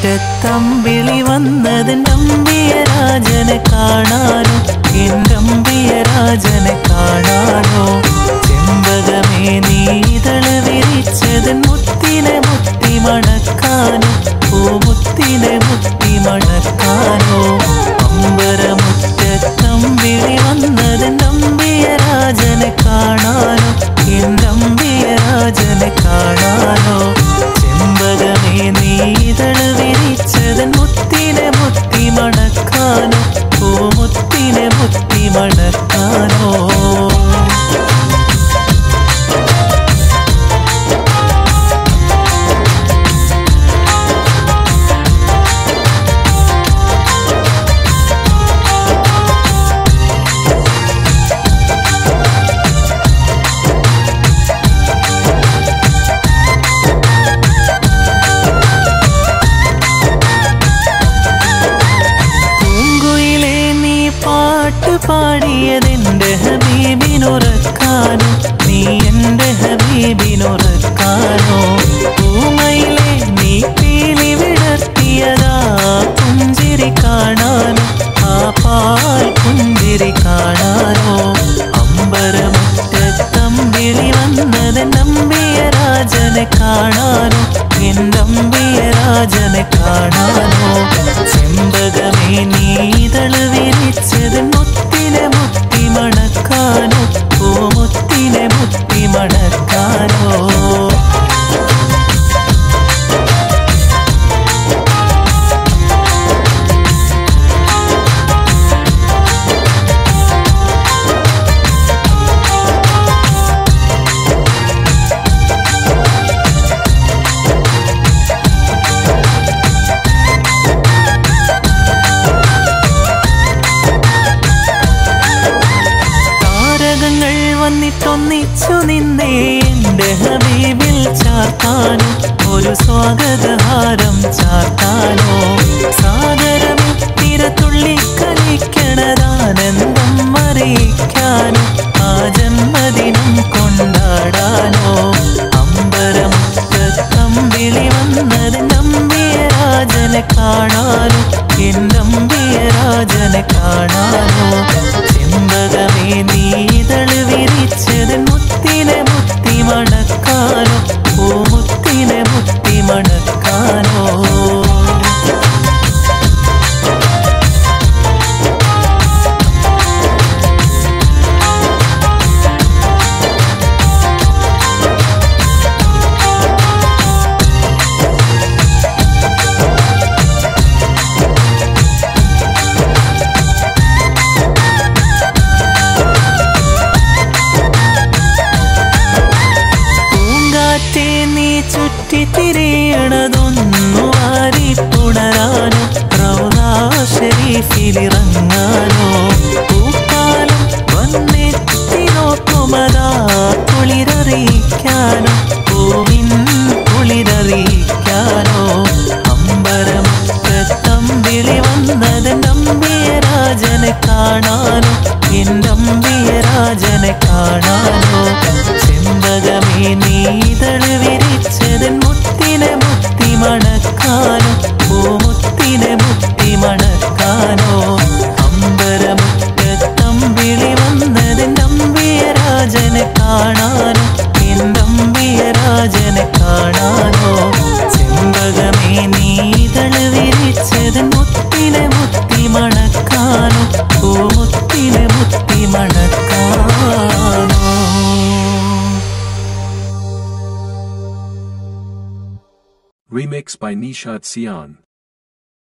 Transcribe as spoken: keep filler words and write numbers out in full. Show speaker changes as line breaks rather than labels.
മുറ്റത്തമ്പിളി വന്നത് നമ്പിയരാജനെ കാണാനോ, എന്തമ്പിയരാജനെ കാണാനോ. ചെമ്പകമേ നീതള് വിരിച്ചത് മുത്തിനെ മുത്തി മണക്കാനോ, പൂമുത്തിനെ മുത്തി മണക്കാനോ. അമ്പരമുറ്റത്തമ്പിളി വന്നത് നമ്പിയരാജനെ കാണാനോ, എന്തമ്പിയരാജനെ കാണാനോ. ചെമ്പകമേ നീതള് വിരിച്ചത് മുത്തിനെ മുത്തി മണക്കാനോ, പൂമുത്തിനെ മുത്തി മണക്കാനോ. പാടിയതെന്റെ ഹബീബിനുറക്കാനോ, നീ എന്റെ ഹബീബിനുറക്കാനോ. പൂമയിലെ നീ പീലി വിടർത്തിയതാ പുഞ്ചിരി കാണാനോ, ആ പാൽ പുഞ്ചിരി കാണാനോ. അമ്പരമുറ്റത്തമ്പിളി വന്നത് നമ്പിയരാജനെ കാണാനോ, എന്തമ്പിയരാജനെ കാണാനോ. ചെമ്പകമേ നീതള് വിരിച്ചത് മുത്തിനെ മുത്തി മണക്കാനോ, പൂമുത്തിനെ മുത്തി മണക്കാനോ. വന്നിട്ടൊന്നിച്ചു നിന്നേ എന്റെ ഹബീബിൽ ചാർത്താനോ, ഒരു സ്വാഗതഹാരം ചാർത്താനോ. സാഗരമിൽ തിരത്തുള്ളി കളിക്കണതാനന്ദം അറിയിക്കാനോ, ആ ജന്മദിനം കൊണ്ടാടാനോ. അമ്പരമുറ്റത്തമ്പിളി വന്നത് നമ്പിയരാജനെ കാണാനോ, എന്തമ്പിയരാജനെ കാണാനോ. ചെമ്പകമേ നീതള് വിരിച്ചത് മുത്തിനെ മുത്തി മണക്കാനോ, പൂമുത്തിനെ മുത്തി മണക്കാനോ. നീ ചുറ്റിത്തിരിയണതൊന്നു വാരിപ്പുണരാനോ, റൗദാ ശരീഫിലിറങ്ങാനോ. പൂക്കാലം വന്നെത്തി നോക്കുമതാ കുളിരറിയിക്കാനോ, പൂവിൻ കുളിരറിയിക്കാനോ. അമ്പരമുറ്റത്തമ്പിളി വന്നത് നമ്പിയരാജനെ കാണാനോ, എന്തമ്പിയരാജനെ കാണാനോ. ചെമ്പകമേ നീതള് വിരിച്ചത് മുത്തിനെ മുത്തി മണക്കാനോ, പൂമുത്തിനെ മുത്തി മണക്കാനോ. അമ്പരമുറ്റത്തമ്പിളി വന്നത് നമ്പിയരാജനെ കാണാനോ, എന്തമ്പിയരാജനെ കാണാനോ. ചെമ്പകമേ നീതള് വിരിച്ചത് മുത്തിനെ മുത്തി മണക്കാനോ, പൂമുത്തിനെ മുത്തി മണക്കാനോ.
Remix by Nishad Sian.